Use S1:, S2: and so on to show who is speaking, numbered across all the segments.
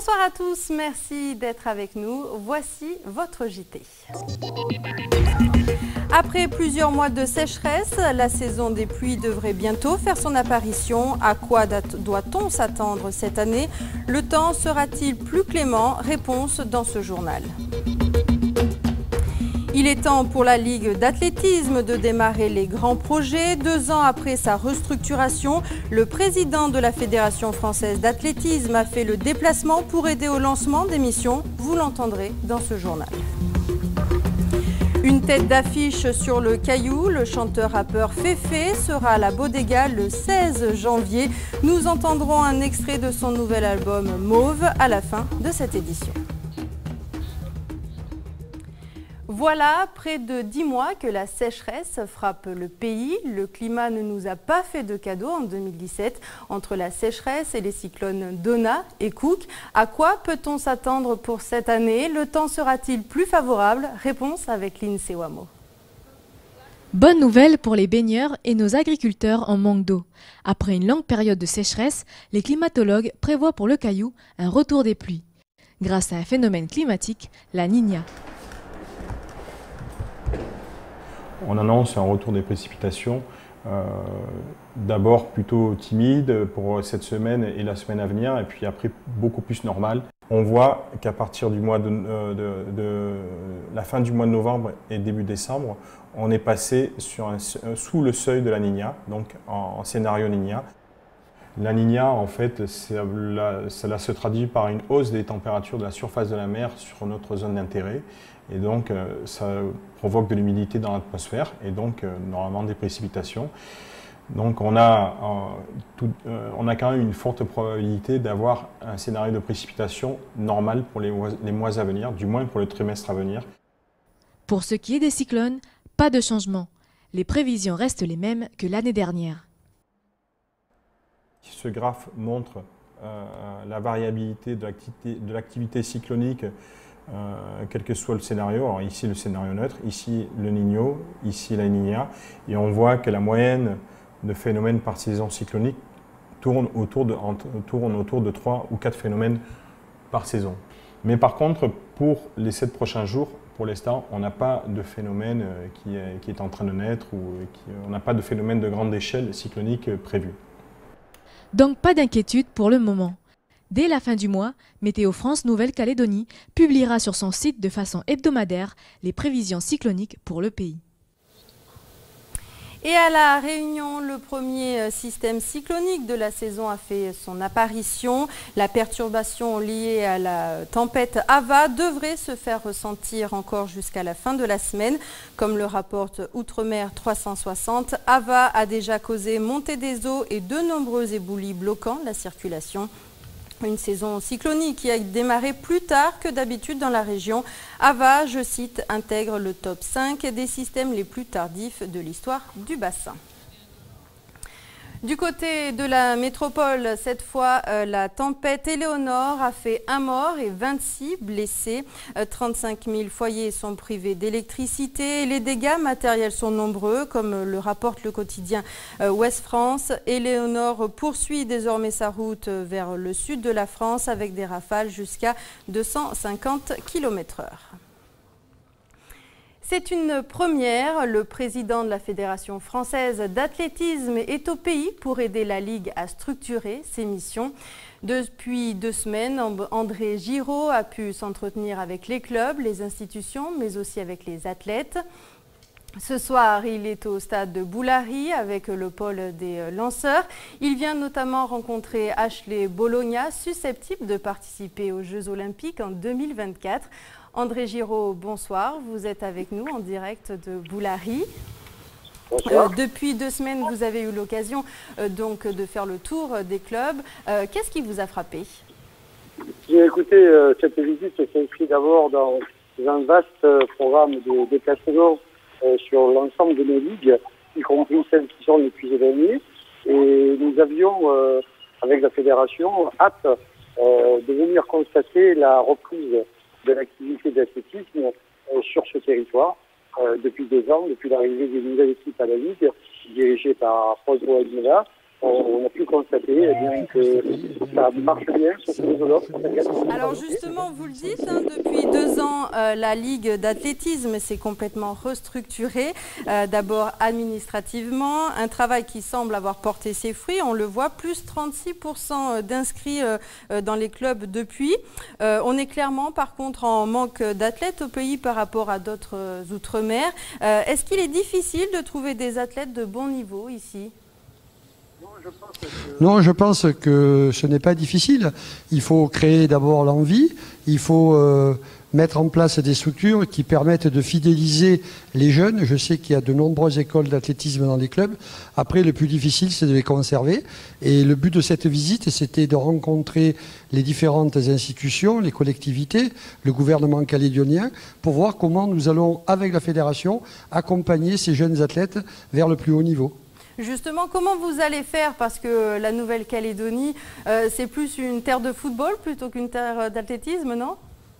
S1: Bonsoir à tous, merci d'être avec nous. Voici votre JT. Après plusieurs mois de sécheresse, la saison des pluies devrait bientôt faire son apparition. À quoi doit-on s'attendre cette année? Le temps sera-t-il plus clément? Réponse dans ce journal. Il est temps pour la Ligue d'athlétisme de démarrer les grands projets. 2 ans après sa restructuration, le président de la Fédération française d'athlétisme a fait le déplacement pour aider au lancement des missions. Vous l'entendrez dans ce journal. Une tête d'affiche sur le Caillou, le chanteur-rappeur Féfé sera à la Bodega le 16 janvier. Nous entendrons un extrait de son nouvel album Mauve à la fin de cette édition. Voilà près de 10 mois que la sécheresse frappe le pays. Le climat ne nous a pas fait de cadeau en 2017. Entre la sécheresse et les cyclones Donna et Cook, à quoi peut-on s'attendre pour cette année? Le temps sera-t-il plus favorable? Réponse avec Lindsay Wamo.
S2: Bonne nouvelle pour les baigneurs et nos agriculteurs en manque d'eau. Après une longue période de sécheresse, les climatologues prévoient pour le Caillou un retour des pluies. Grâce à un phénomène climatique, la Niña.
S3: On annonce un retour des précipitations, d'abord plutôt timide pour cette semaine et la semaine à venir, et puis après beaucoup plus normal. On voit qu'à partir du mois de la fin du mois de novembre et début décembre, on est passé sous le seuil de la Niña, donc en scénario Niña. La Niña, en fait, cela se traduit par une hausse des températures de la surface de la mer sur notre zone d'intérêt. Et donc, ça provoque de l'humidité dans l'atmosphère et donc, normalement, des précipitations. Donc, on a quand même une forte probabilité d'avoir un scénario de précipitation normal pour les mois à venir, du moins pour le trimestre à venir.
S2: Pour ce qui est des cyclones, pas de changement. Les prévisions restent les mêmes que l'année dernière.
S3: Ce graphe montre la variabilité de l'activité cyclonique, quel que soit le scénario. Alors ici le scénario neutre, ici le Niño, ici la Niña, et on voit que la moyenne de phénomènes par saison cyclonique tourne autour de 3 ou 4 phénomènes par saison. Mais par contre, pour les 7 prochains jours, pour l'instant, on n'a pas de phénomène qui est en train de naître, on n'a pas de phénomène de grande échelle cyclonique prévu.
S2: Donc pas d'inquiétude pour le moment. Dès la fin du mois, Météo France Nouvelle-Calédonie publiera sur son site de façon hebdomadaire les prévisions cycloniques pour le pays.
S1: Et à La Réunion, le premier système cyclonique de la saison a fait son apparition. La perturbation liée à la tempête Ava devrait se faire ressentir encore jusqu'à la fin de la semaine. Comme le rapporte Outre-mer 360, Ava a déjà causé montée des eaux et de nombreux éboulis bloquant la circulation. Une saison cyclonique qui a démarré plus tard que d'habitude dans la région. Ava, je cite, intègre le top 5 des systèmes les plus tardifs de l'histoire du bassin. Du côté de la métropole, cette fois, la tempête Éléonore a fait 1 mort et 26 blessés. 35 000 foyers sont privés d'électricité. Les dégâts matériels sont nombreux, comme le rapporte le quotidien Ouest France. Éléonore poursuit désormais sa route vers le sud de la France avec des rafales jusqu'à 250 km/h. C'est une première. Le président de la Fédération française d'athlétisme est au pays pour aider la Ligue à structurer ses missions. Depuis 2 semaines, André Giraud a pu s'entretenir avec les clubs, les institutions, mais aussi avec les athlètes. Ce soir, il est au stade de Boulari avec le pôle des lanceurs. Il vient notamment rencontrer Ashley Bologna, susceptible de participer aux Jeux Olympiques en 2024. André Giraud, bonsoir. Vous êtes avec nous en direct de Boulari. Depuis 2 semaines, vous avez eu l'occasion donc de faire le tour des clubs. Qu'est-ce qui vous a frappé?
S4: J'ai écouté cette visite s'inscrit d'abord dans un vaste programme de déplacements sur l'ensemble de nos ligues, y compris celles qui sont les plus éloignées. Et nous avions, avec la fédération, hâte de venir constater la reprise de l'activité d'athlétisme sur ce territoire depuis 2 ans, depuis l'arrivée d'une nouvelle équipe à la Ligue, dirigée par Pedro Aguilera, on a pu constater que ça marche bien sur ce réseau-là.
S1: Alors justement, vous le dites, hein, depuis 2 ans, la Ligue d'athlétisme s'est complètement restructurée. D'abord administrativement, un travail qui semble avoir porté ses fruits. On le voit, plus 36% d'inscrits dans les clubs depuis. On est clairement, par contre, en manque d'athlètes au pays par rapport à d'autres outre-mer. Est-ce qu'il est difficile de trouver des athlètes de bon niveau ici ?
S5: Non, je pense que ce n'est pas difficile. Il faut créer d'abord l'envie, il faut mettre en place des structures qui permettent de fidéliser les jeunes. Je sais qu'il y a de nombreuses écoles d'athlétisme dans les clubs. Après, le plus difficile, c'est de les conserver. Et le but de cette visite, c'était de rencontrer les différentes institutions, les collectivités, le gouvernement calédonien, pour voir comment nous allons, avec la fédération, accompagner ces jeunes athlètes vers le plus haut niveau.
S1: Justement, comment vous allez faire? Parce que la Nouvelle-Calédonie, c'est plus une terre de football plutôt qu'une terre d'athlétisme, non?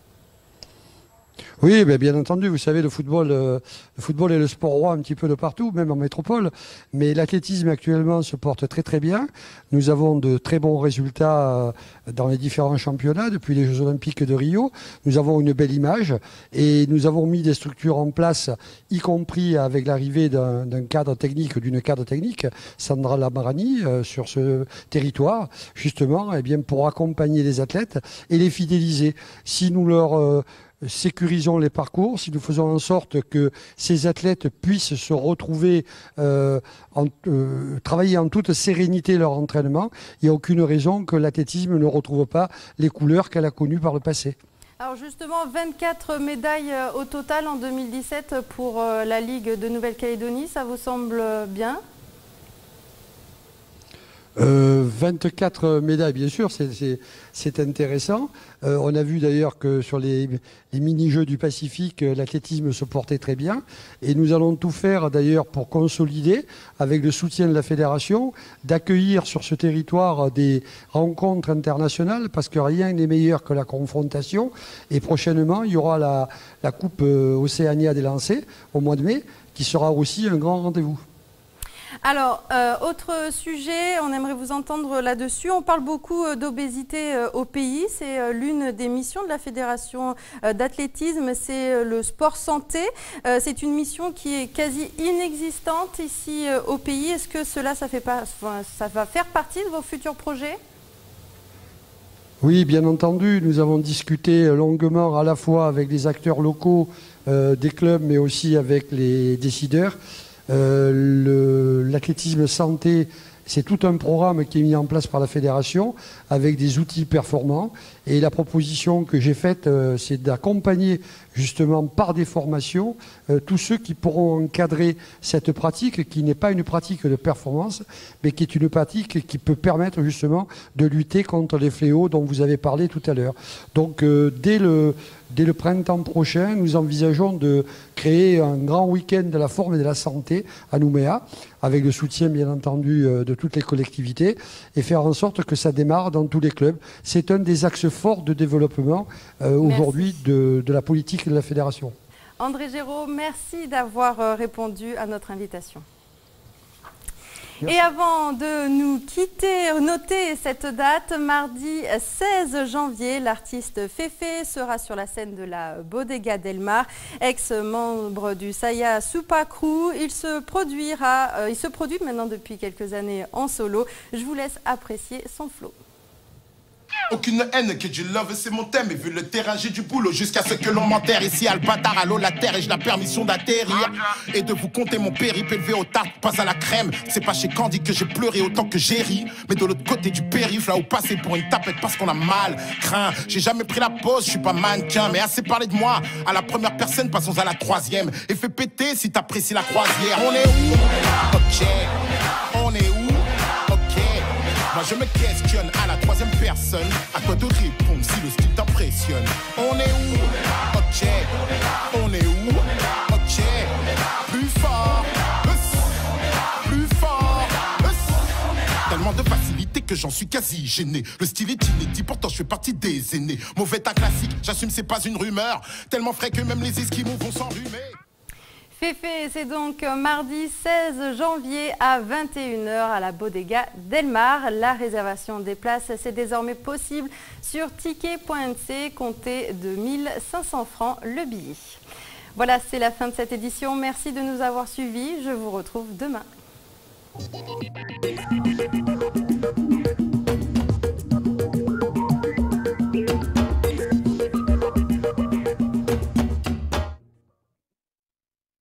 S5: Oui, bien entendu, vous savez, le football est le sport roi un petit peu de partout, même en métropole. Mais l'athlétisme actuellement se porte très très bien. Nous avons de très bons résultats dans les différents championnats depuis les Jeux Olympiques de Rio. Nous avons une belle image et nous avons mis des structures en place, y compris avec l'arrivée d'un cadre technique, d'une cadre technique, Sandra Lamarani, sur ce territoire, justement, eh bien, pour accompagner les athlètes et les fidéliser. Si nous leur sécurisons les parcours, si nous faisons en sorte que ces athlètes puissent se retrouver, travailler en toute sérénité leur entraînement, il n'y a aucune raison que l'athlétisme ne retrouve pas les couleurs qu'elle a connues par le passé.
S1: Alors justement, 24 médailles au total en 2017 pour la Ligue de Nouvelle-Calédonie, ça vous semble bien ?
S5: 24 médailles, bien sûr, c'est intéressant. On a vu d'ailleurs que sur les mini-jeux du Pacifique, l'athlétisme se portait très bien. Et nous allons tout faire d'ailleurs pour consolider, avec le soutien de la fédération, d'accueillir sur ce territoire des rencontres internationales, parce que rien n'est meilleur que la confrontation. Et prochainement, il y aura la Coupe Océania des lancers au mois de mai, qui sera aussi un grand rendez-vous.
S1: Alors, autre sujet, on aimerait vous entendre là-dessus. On parle beaucoup d'obésité au pays. C'est l'une des missions de la Fédération d'athlétisme, c'est le sport santé. C'est une mission qui est quasi inexistante ici au pays. Est-ce que ça va faire partie de vos futurs projets ?
S5: Oui, bien entendu. Nous avons discuté longuement à la fois avec les acteurs locaux des clubs, mais aussi avec les décideurs. L'athlétisme santé, c'est tout un programme qui est mis en place par la fédération avec des outils performants. Et la proposition que j'ai faite, c'est d'accompagner justement par des formations tous ceux qui pourront encadrer cette pratique, qui n'est pas une pratique de performance, mais qui est une pratique qui peut permettre justement de lutter contre les fléaux dont vous avez parlé tout à l'heure. Donc dès le printemps prochain, nous envisageons de créer un grand week-end de la forme et de la santé à Nouméa, avec le soutien bien entendu de toutes les collectivités, et faire en sorte que ça démarre dans tous les clubs. C'est un des axes forts de développement aujourd'hui de la politique de la fédération.
S1: André Géraud, merci d'avoir répondu à notre invitation. Merci. Et avant de nous quitter, notez cette date, mardi 16 janvier, l'artiste Féfé sera sur la scène de la Bodega del Mar, ex-membre du Saya Supa Crew. Il se produit maintenant depuis quelques années en solo. Je vous laisse apprécier son flow.
S6: Aucune haine, que du love c'est mon thème. Et vu le terrain j'ai du boulot jusqu'à ce que l'on m'enterre. Ici à le bâtard, à l'eau la terre. Et j'ai la permission d'atterrir et de vous compter mon périple élevé au tarte, pas à la crème. C'est pas chez Candy que j'ai pleuré autant que j'ai ri, mais de l'autre côté du périph', là où passer pour une tapette parce qu'on a mal craint. J'ai jamais pris la pause, je suis pas mannequin, mais assez parlé de moi à la première personne, passons à la troisième. Et fais péter si t'apprécies la croisière. On est où? Ok. On est où? Moi je me questionne à la troisième personne. À quoi de répondre si le style t'impressionne? On est où? Ok. On est où? Ok. Plus fort. Plus fort. Tellement de facilité que j'en suis quasi gêné. Le style est inédit, pourtant je fais partie des aînés. Mauvais tas classique, j'assume c'est pas une rumeur. Tellement frais que même les esquimaux vont s'enrhumer.
S1: Féfé, c'est donc mardi 16 janvier à 21 h à la Bodega Del Mar. La réservation des places, c'est désormais possible sur ticket.nc, comptez de 1500 francs le billet. Voilà, c'est la fin de cette édition. Merci de nous avoir suivis. Je vous retrouve demain.